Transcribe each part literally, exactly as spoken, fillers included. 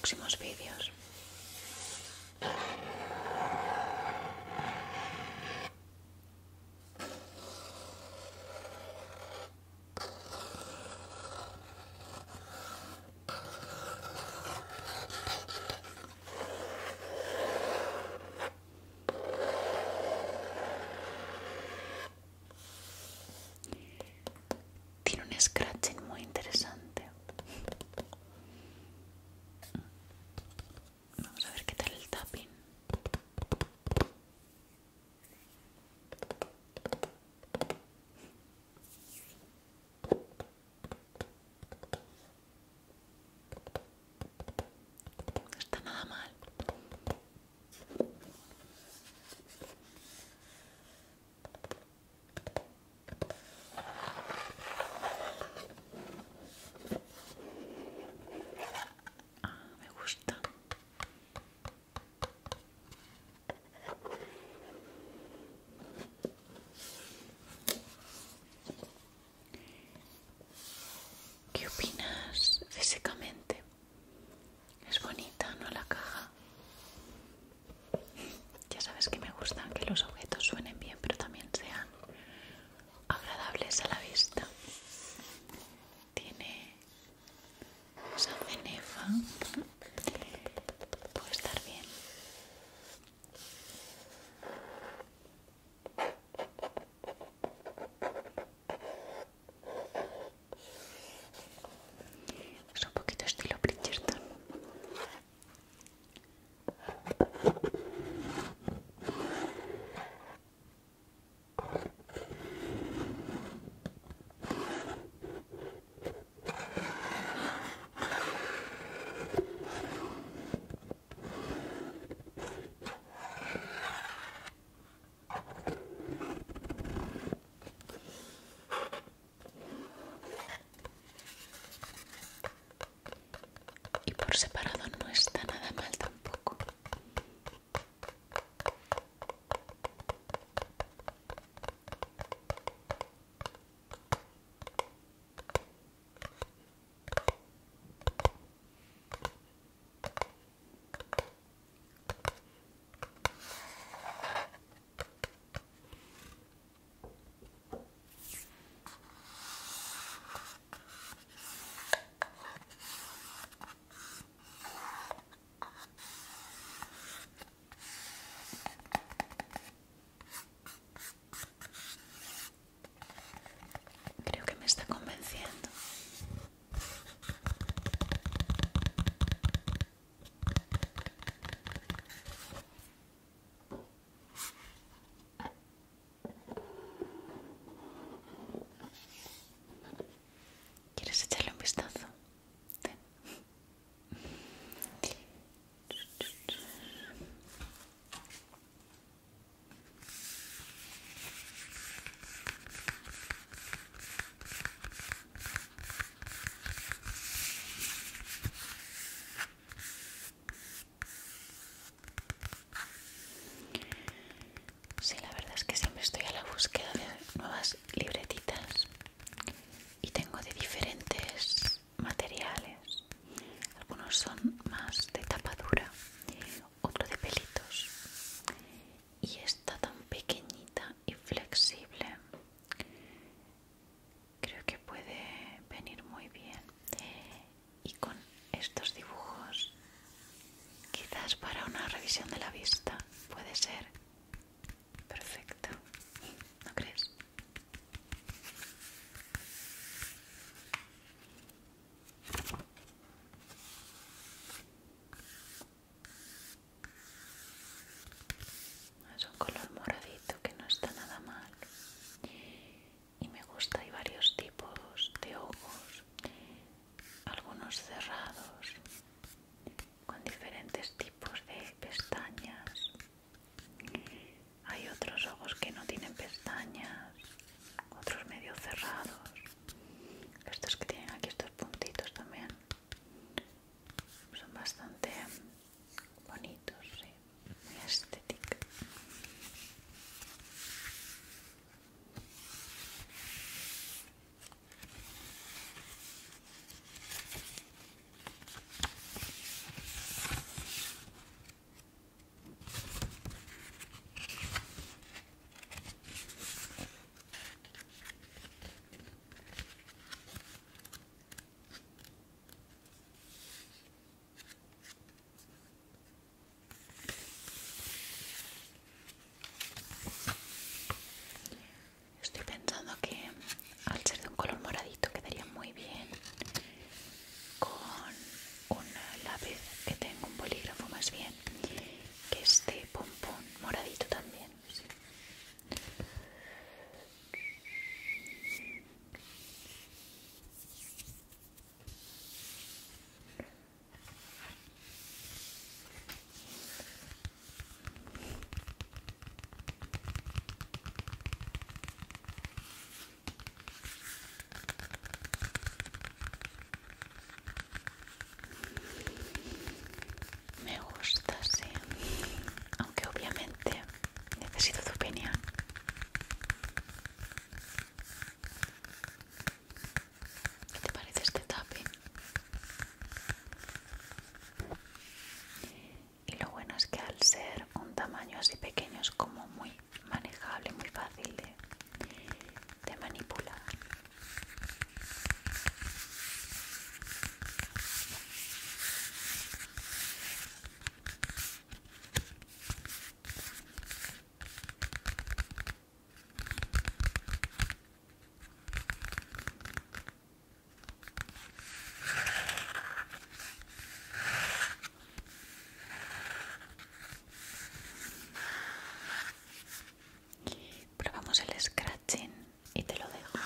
próximos vídeos. Tiene un scratching muy interesante. Vamos a ver qué tal el tapping. No está nada mal. Ah, me gusta. ¿Qué opinas físicamente? Es bonita, ¿no? La caja. Ya sabes que me gustan que los objetos suenen bien, pero también sean agradables a la vista. Tiene esa cenefa. Puede estar bien. Es un poquito estilo Bridgerton. Y por separado no está nada mal tampoco. Creo que me está convenciendo. ¿Quieres echarle un vistazo? Ten. Sí, la verdad es que siempre estoy a la búsqueda de nuevas libretitas y tengo de diferentes materiales. Algunos son más de tapa dura, otro de pelitos. Y esta tan pequeñita y flexible creo que puede venir muy bien. Y con estos dibujos, quizás para una revisión de la vista, puede ser perfecto, ¿no crees? Es un color moradito que no está nada mal. Y me gusta, hay varios tipos de ojos, algunos cerrados, con diferentes tipos de pestañas. así pequeños como muy manejable, muy fácil de, de manipular. Probamos el scratching y te lo dejo.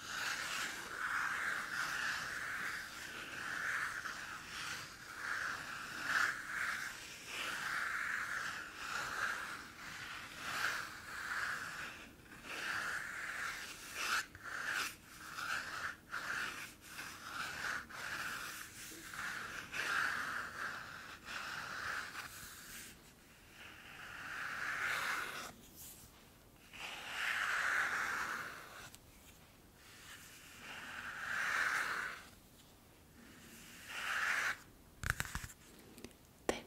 Ten.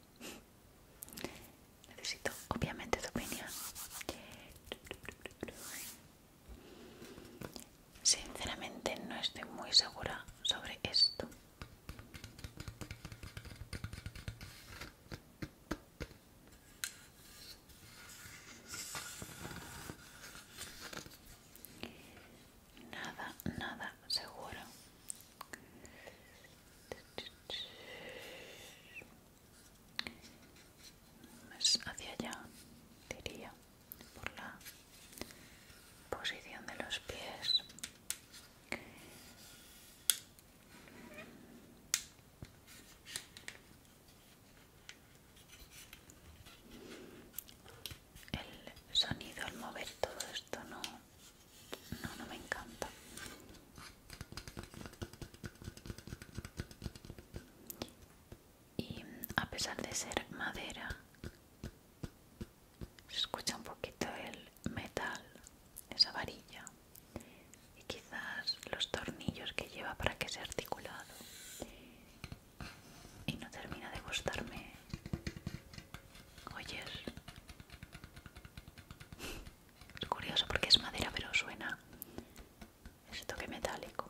Necesito obviamente tu opinión. Sinceramente no estoy muy segura sobre esto. Nada, nada seguro. Es hacia allá, diría, por la posición de los pies. El sonido al mover todo esto no, no, no me encanta. Y a pesar de ser madera, se escucha un poquito el metal, esa varilla y quizás los tornillos que lleva para que sea articulado. Y no termina de gustarme. Oyes, es curioso porque es madera pero suena ese toque metálico.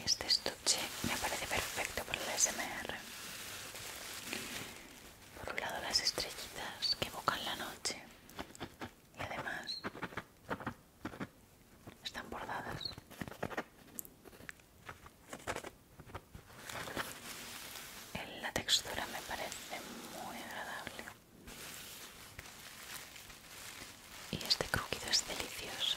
Este estuche me parece perfecto para el A S M R. Por un lado las estrellitas que evocan la noche y además están bordadas. La textura me parece muy agradable y este crujido es delicioso.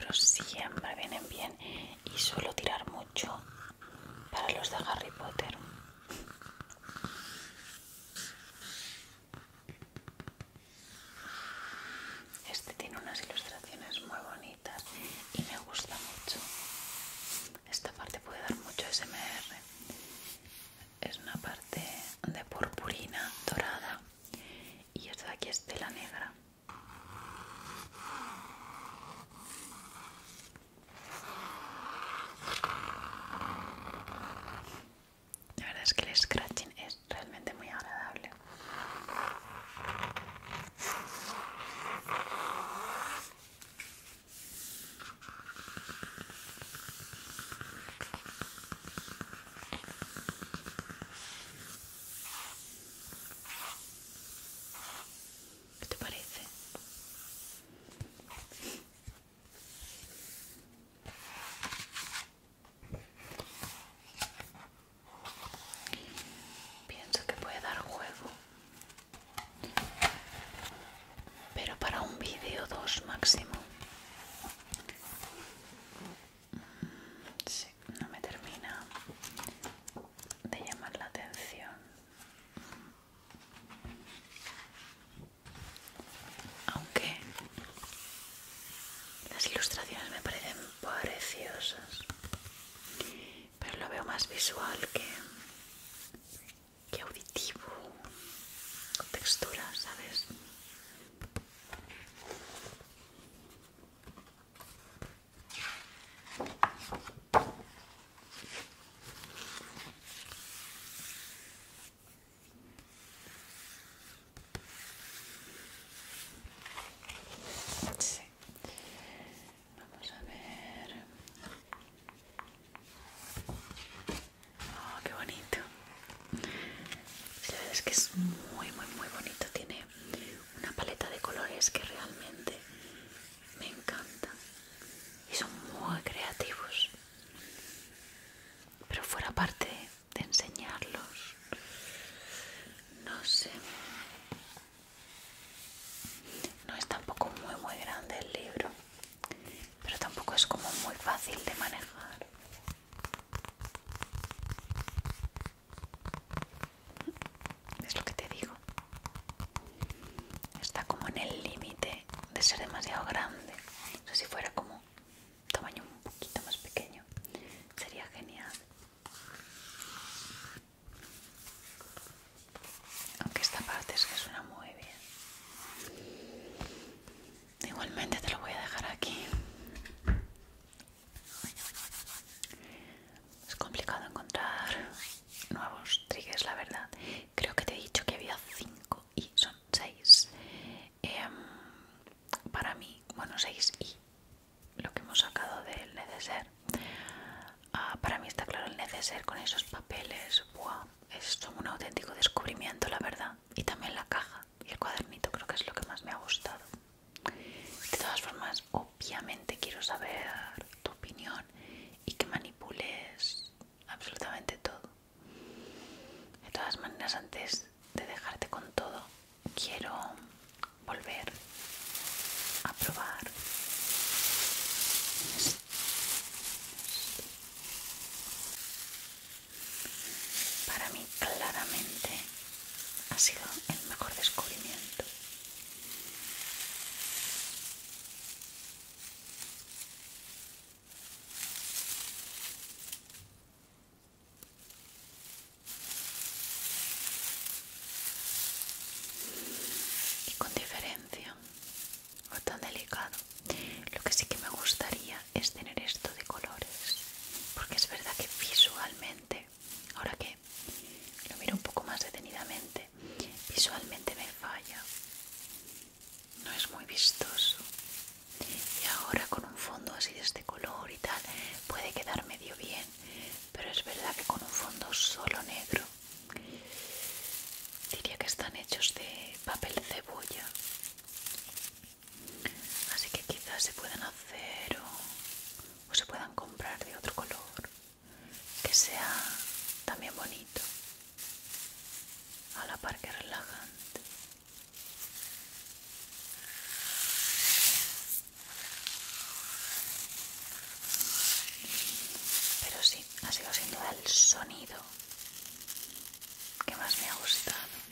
pero siempre vienen bien y suelo tirar mucho para los de Harry Potter. Este tiene unas ilustraciones muy bonitas y me gusta mucho. Esta parte puede dar mucho A S M R. Es una parte de purpurina dorada y esta de aquí es tela negra. La verdad es que el scratching es realmente muy agradable. ¿Qué te parece? Pienso que puede dar juego, pero para un vídeo dos máximo. Sí, no me termina de llamar la atención. Aunque las ilustraciones me parecen preciosas, pero lo veo más visual que, que auditivo, con textura, ¿sabes? Sí. Vamos a ver. Oh, qué bonito. Sí, la verdad es que es muy, muy, muy bonito. Tiene una paleta de colores que realmente me encanta. Y son muy creativos. Pero fuera parte de enseñarlos, no sé. No es tampoco muy, muy grande el libro. Pero tampoco es como muy fácil de manejar. Es lo que te digo. Está como en el límite de ser demasiado grande. O sea, si fuera como tamaño un poquito más pequeño, sería genial. Aunque esta parte es que suena muy bien. Igualmente te lo voy a dejar aquí. Es complicado encontrar nuevos triggers, la verdad. Creo que te he dicho que había cinco y son seis. Eh, para mí, bueno, seis y lo que hemos sacado del neceser. Ah, para mí está claro el neceser con esos papeles. Buah, es un auténtico descubrimiento, la verdad. Y también la caja y el cuadernito creo que es lo que más me ha gustado. De todas formas, obviamente quiero saber tu opinión y que manipules absolutamente todo. De todas maneras, antes de dejarte con todo, quiero volver a probar esto. Para mí claramente ha sido el mejor descubrimiento. Y con diferencia, no tan delicado. Lo que sí que me gustaría es tener esto de colores, porque es verdad que visualmente, ahora que lo miro un poco más detenidamente, visualmente me falla. No es muy vistoso. Y ahora con un fondo así de este color y tal, puede quedar medio bien, pero es verdad que con un fondo solo negro, diría que están hechos de papel cebolla. Así que quizás se puedan hacer o, o se puedan comprar de otro color que sea también bonito. ha sido sin duda el sonido que más me ha gustado.